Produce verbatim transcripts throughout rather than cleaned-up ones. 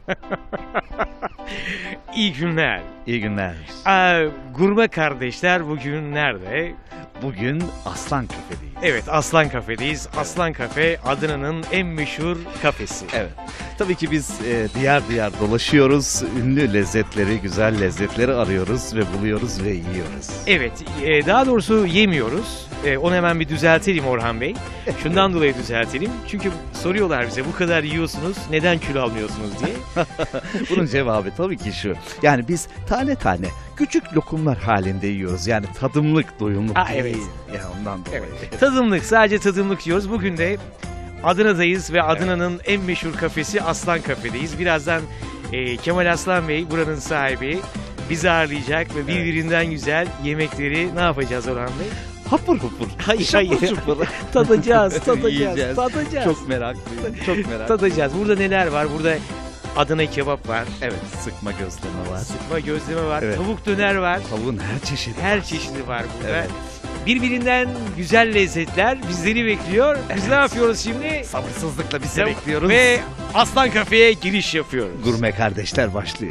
İyi günler. İyi günler. Ee, gurme kardeşler bugün nerede? Bugün Aslan Kafe'deyiz. Evet, Aslan Kafe'deyiz. Aslan Kafe Adana'nın en meşhur kafesi. Evet. Tabii ki biz e, diyar diyar dolaşıyoruz. Ünlü lezzetleri, güzel lezzetleri arıyoruz ve buluyoruz ve yiyoruz. Evet, e, daha doğrusu yemiyoruz. E, onu hemen bir düzeltelim Orhan Bey. Şundan dolayı düzeltelim. Çünkü soruyorlar bize, bu kadar yiyorsunuz, neden kilo almıyorsunuz diye. Bunun cevabı tabii ki şu. Yani biz tane tane küçük lokumlar halinde yiyoruz. Yani tadımlık, doyumluk Aa, değil. evet. Ya ondan dolayı. Evet. Tadımlık, sadece tadımlık yiyoruz. Bugün de Adana'dayız ve Adana'nın en meşhur kafesi Aslan Kafe'deyiz. Birazdan e, Kemal Aslan Bey, buranın sahibi, bizi ağırlayacak ve birbirinden güzel yemekleri ne yapacağız Orhan Bey? Hapur hapur. Hayır, Şapur hayır. şupur. Tadacağız, tadacağız, Yiyeceğiz. tadacağız. Çok meraklıyım. Çok meraklıyım. Tadacağız. Burada neler var? Burada Adana kebap var. Evet, sıkma gözleme var. Sıkma gözleme var. Evet. Tavuk döner var. Tavuğun her çeşidi. Her çeşidi var burada. Evet. Birbirinden güzel lezzetler bizleri bekliyor. Biz ne yapıyoruz şimdi? Sabırsızlıkla bizi Ve- bekliyoruz. Ve Aslan Kafe'ye giriş yapıyoruz. Gurme kardeşler başlıyor.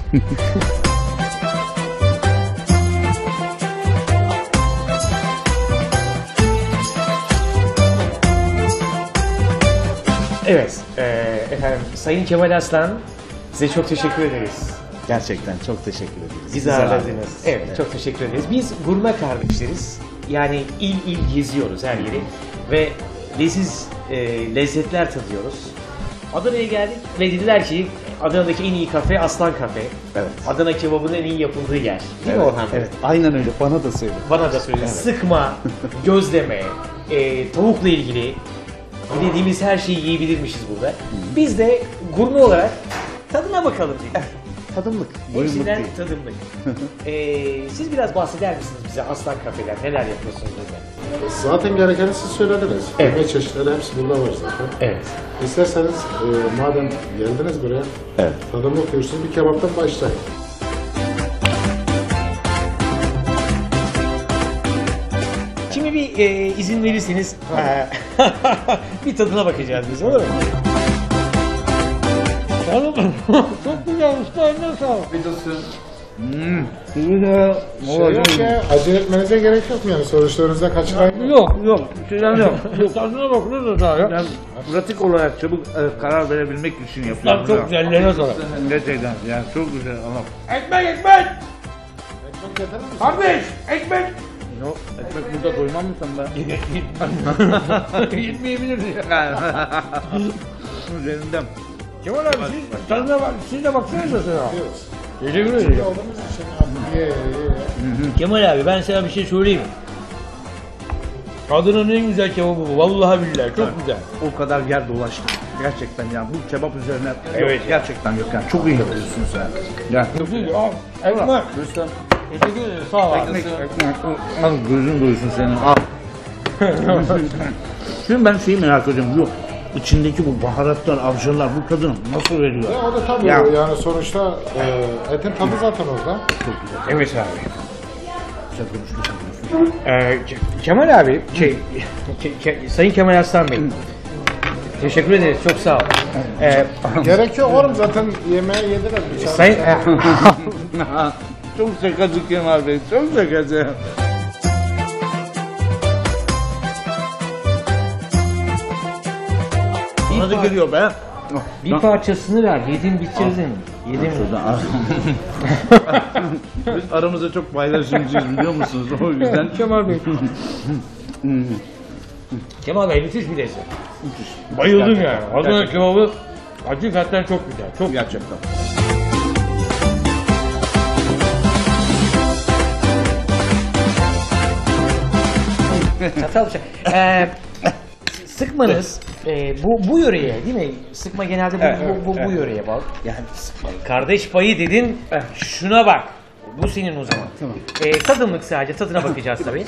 Evet, e, efendim Sayın Kemal Aslan, size çok teşekkür ederiz. Gerçekten çok teşekkür ederiz. Bizi ağırladınız. Evet, çok teşekkür ederiz. Biz gurme kardeşleriz. Yani il il geziyoruz her yeri ve leziz e, lezzetler tadıyoruz. Adana'ya geldik ve dediler ki Adana'daki en iyi kafe Aslan Kafe. Evet. Adana kebabının en iyi yapıldığı yer. Değil Evet, mi Orhan Bey? evet. Aynen öyle. Bana da söyle. Bana da söyle. Sıkma, gözleme, e, tavukla ilgili dediğimiz her şeyi yiyebilirmişiz burada. Biz de gurme olarak tadına bakalım dedik. Tadımlık. Hepsinden tadımlık. ee, siz biraz bahseder misiniz bize Aslan Kafe'den? Neler yapıyorsunuz burada? Zaten gerekeni siz söylediniz. Evet. Yemek çeşitleri hepsi burada var zaten. Evet. İsterseniz e, madem geldiniz buraya, Evet. tadımlık diyorsunuz, bir kebaptan başlayın. Şimdi bir e, izin verirseniz e, bir tadına bakacağız biz, olur mu? Çok güzel usta, eline sağlık. Şey yok ya, acele etmenize gerek yok mu yani, sonuçlarınızda kaçırmayın. Yok yok, şeyler yok. Tadına bak, ne de daha ya. Ben pratik olarak çabuk e, karar verebilmek için yapıyorum. Lan çok güzel, ellerine sağlık. Gerçekten yani çok güzel ama. Ekmek, ekmek! Ekmek getirir misin? Kardeş, ekmek! Yok, ekmek burada doymam mı sen be? Yetmeyebilir diye. Üzerinden. Kemal abi siz tadına bak, siz de baksanıza sana. Diyoruz. Teşekkür ederim. Olduğumuz için abi, ye ye ye. Kemal abi ben sana bir şey söyleyeyim. Adana'nın en güzel kebabı bu. Vallahi billahi çok güzel. O kadar yer dolaştım. Gerçekten ya bu kebap üzerine Evet. yok, gerçekten yok yani çok iyi yapıyorsun sen. Ya. Çok iyi. Al. Ekmek. Lütfen. Teşekkür ederim. Sağ ol. Ekmek, ekmek. Al gözün doysun senin. Al. Şimdi ben şeyi merak ediyorum. Yok. İçindeki bu baharatlar, avcılar bu tadını nasıl veriyor? Ya o da tabii Ya. yani sonuçta e, etin tadı zaten orada. Çok güzel. Evet abi. Güzel konuştun, sen konuştun. Ee, Ke- Kemal abi, şey, Ke- Ke- Sayın Kemal Aslan Bey. Teşekkür ederiz. Çok sağ ol. Ee, Gerek yok oğlum, zaten yemeği yediler. Bir sayın, e, Çok şakacı Kemal Bey, çok şakacı. Bana da geliyor be. bir parçasını ver. Yedin bitirdin. Yedin mi? Biz aramızda çok paylaşımcıyız biliyor musunuz? O yüzden Kemal Bey. Kemal Bey müthiş bir lezzet. Bayıldım yani. Adana kebabı hakikaten çok güzel. Çok gerçekten. Çatal bıçak. Ee, sıkmanız e, bu bu yöreye değil mi? Sıkma genelde bu bu, bu, bu yöreye bağlı. Yani kardeş payı dedin. Şuna bak. Bu senin o zaman. Tamam. Ee, tadımlık sadece. Tadına bakacağız tabii.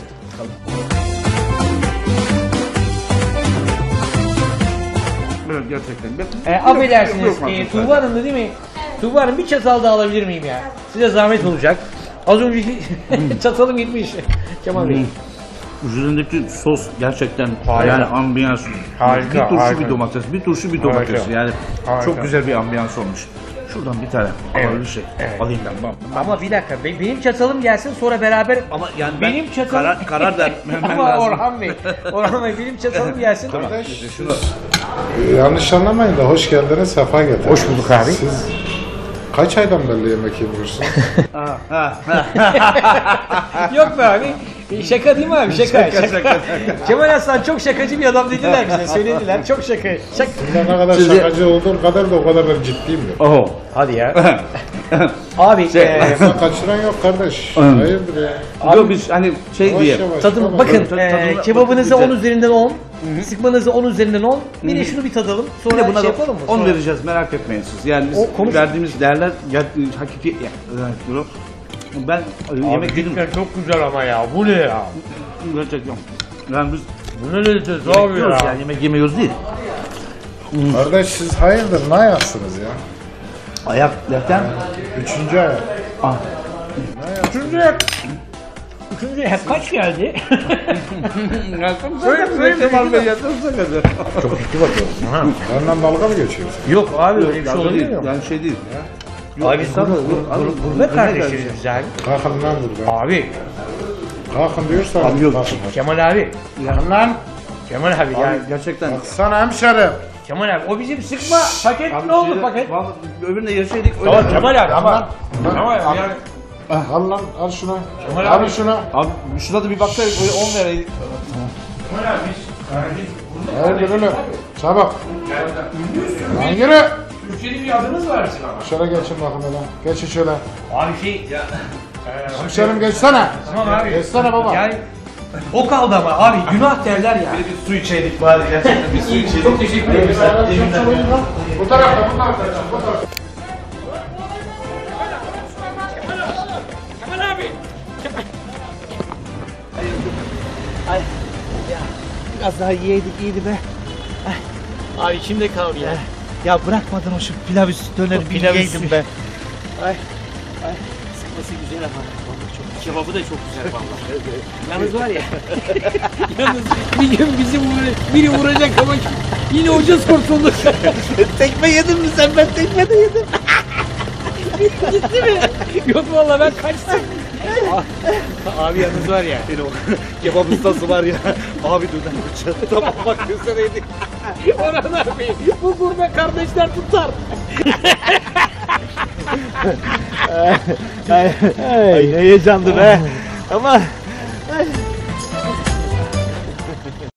Evet gerçekten. Ee, affedersiniz. Yok, yok, E, yok, Tuğba Hanım da değil mi? Tuğba Hanım bir çatal daha alabilir miyim ya? Size zahmet olacak. Az önceki çatalım gitmiş. Kemal Bey. Üzerindeki sos gerçekten Harika. yani ambiyans. Harika, Bir turşu harika. bir domates, bir turşu bir domates. Harika. Yani Harika. çok güzel bir ambiyans olmuş. Şuradan bir tane. Evet. Ama bir şey. Evet. Alayım ben. Bam. Ama bir dakika be- benim çatalım gelsin sonra beraber Ama yani ben benim çatalım karar, karar vermem ama lazım. Orhan Bey Orhan Bey benim çatalım gelsin. Kardeş, yanlış anlamayın da hoş geldiniz, sefa getirdiniz. Hoş bulduk abi. Siz kaç aydan beri yemek yemiyorsunuz? Yok be abi. Şaka değil mi abi? Şaka. şaka, Kemal Aslan çok şakacı bir adam dediler bize. Söylediler. Çok şaka. Şaka. Siz ne kadar Sizi- şakacı olduğum kadar da o kadar ben ciddiyim de. Oho. Hadi ya. Abi Şey- e, Sen kaçıran yok kardeş. Hayırdır ya? Yok biz hani şey Yavaş diye. yavaş. tadım tamam. bakın Tadı- e, tadına- kebabınıza bakın on üzerinden on. Sıkmanıza on üzerinden on. Bir de şunu bir tadalım. Bir Sonra de buna şey da yapalım mı? on Sonra- vereceğiz merak etmeyin siz. Yani biz O konuş- verdiğimiz değerler ya, hakiki ya, evet, ben e, yemek yedim. çok güzel ama ya. Bu ne ya? Gerçekten. Yani biz Bu ne lezzet yemek yiyoruz yani yemek yemiyoruz değil. Kardeş siz hayırdır ne ayaksınız ya? Ayak derken Üçüncü ayak. ah, Üçüncü Üçüncü hep kaç geldi? Söyle söyle Kemal Bey yatırsa kadar. Çok ciddi bakıyorsun ha. Benden dalga mı geçiyorsun? Yok abi öyle bir şey Yani olabilir değil, mi? yani şey değil. Abi biz Yok, gur- yok, gur- abi, gur- bu- gurbet bu ne kardeşleriz kardeşim? biz abi. Kalkın lan buradan. Abi Kalkın diyorsan Abi yok. kalkın. Kemal abi. Kalkın lan. Kemal abi ya. Abi gerçekten. Baksana hemşerim. Kemal abi o bizim sıkma paket Abi ne oldu şeyde- paket? vallahi öbüründe yarışaydık. öyle- Tamam Kemal abi ama. Lan. Kemal abi yani. Ah, al lan al şunu. Kemal al abi. şunu. Abi şuna da bir baksaydık öyle on vereydik. Kemal abi biz. Hayırdır oğlum. Çabuk. Lan yürü. Ülkenin bir adımız var bizim ama. Şöyle geçin bakın hele. Geçin şöyle. Abi şey. Hemşerim geçsene. Tamam abi. Geçsene baba. Yani o kaldı ama abi günah derler ya. Bir su içeydik bari gerçekten bir su içeydik. Çok teşekkür ederim. Bu tarafta bu tarafta. Bu tarafta. Kemal abi. Az daha yiyeydik iyiydi be. Abi içimde kaldı ya. Ya bırakmadın o şu pilav üstü döneri bir pilav yiyeydim üstü. be. Sıkması güzel ama. Vallahi çok. Kebabı da çok güzel vallahi. Yalnız var ya. Yalnız bir gün bizi vur- biri vuracak ama yine ucuz kurtulduk. Tekme yedin mi sen? Ben tekme de yedim. Gitti mi? Yok vallahi ben kaçtım. Abi yalnız var ya. Kebap ustası var ya. Abi dur ben tamam bak göstereydik. Orhan abi bu gurme kardeşler tutar. Ay, ay ne heyecandı be. Ama